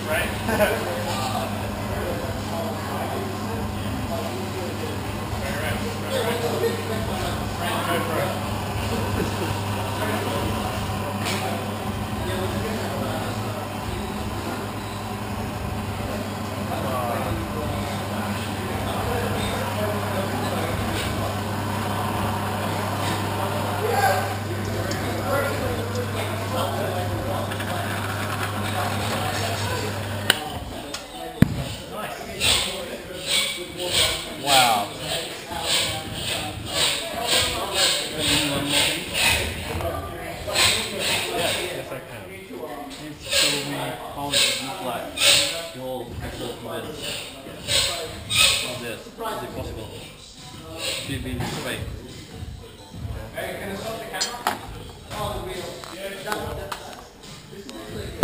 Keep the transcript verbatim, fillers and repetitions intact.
Wow. Yes, yes I can. Please show me how it looks like. The whole picture from this. Like this. Is it possible? Should be straight. Hey, can I stop the camera? Oh, the wheel. Yeah,